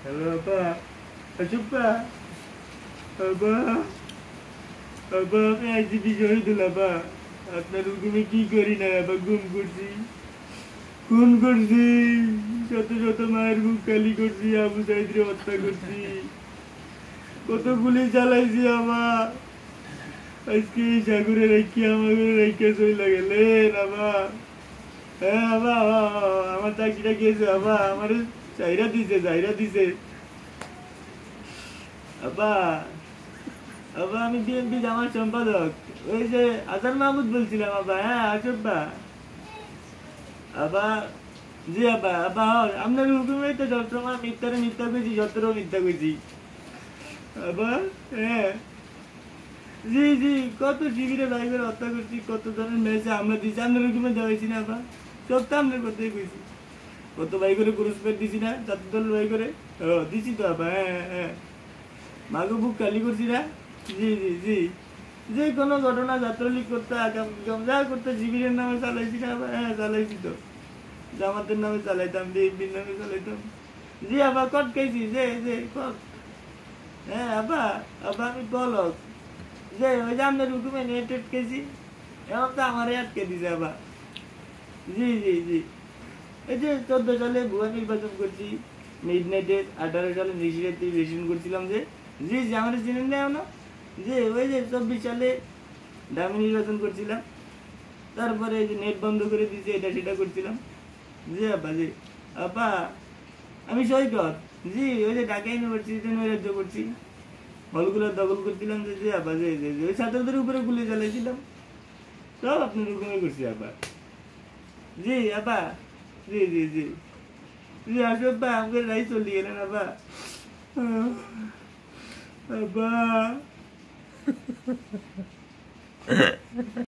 Hello আপা, আচ্ছা আপা, আপা আমি আইসিপি শহীদুল আপা। আপনার হুকুমে কি করি না আপা, গুম করছি, খুন করছি, শত শত মায়ের বুক খালি করছি, আবু সাইদরে হত্যা করছি, কত গুলি চালাইছি আমার। আজকে এই সাগরে রেখে আমাকে রেখে চলে গেলেন আবা। হ্যাঁ আবা, আমার চাকরিটা গেছে আবা, আমার চাইরা দিছে আবা। আবা আমি বিএনপি জামার সম্পাদক, ওই যে আসান মাহমুদ বলছিলাম আবা। হ্যাঁ আসব্বা আবা। জি আবা, আবা আপনার হুকুমে তো সবসময় মিথ্যারে মিথ্যা কইছি, সতেরো মিথ্যা কইছি আবা। হ্যাঁ জি জি, কত শিবিরে ভাই করে হত্যা করছি, কত ধরনের মেয়েছে আমরা দিচ্ছি, আপনার হুকুমে দেওয়াইছি না আবা। সব তো আপনার কথাই কইছি, কত ভাই করে পুরস্কার দিছি না, চার দল ভাই করে। ও দিছি তো আবা। হ্যাঁ হ্যাঁ, মাকে বুক খালি করছি না। জি জি জি, যে কোনো ঘটনা ছাত্রলীগ করতে আগাম যা করতে শিবিরের নামে চালাইছি না আবার। হ্যাঁ চালাইছি তো, জামাতের নামে চালাইতাম, বিএনপির নামে চালাইতাম। জি আবার কট খাইছি, যে যে কট। হ্যাঁ আবা, আবা আমি বলক যে ওই যে আপনার হুকুমে নেট আটকেছি, এখন তো আমারই আটকে দিছে আবার। জি জি জি, এই যে 14 সালে ভুয়া নির্বাচন করছি, মিড নাইটে 18 সালে নিশিরাতে ইলেকশন করছিলাম যে। জি জি, আমার চিনেন না এখনো। যে ওই যে 24 সালে দামি নির্বাচন করছিলাম, তারপরে এই যে নেট বন্ধ করে দিয়েছে, এটা সেটা করছিলাম। জি আপা জি আপা, আমি সৈকত। জি ওই যে ঢাকা ইউনিভার্সিটিতে নৈরাজ্য করছি, হলগুলো দখল করছিলাম যে। জি আপা জি জি জি, ওই ছাত্রদের উপরে গুলি চালাইছিলাম, সব আপনার রকমই করছি আপা। জি আপা, জি জি জি জি, আসব্বা আমাকে রাই চলে গেলেন আপা। আব্বা।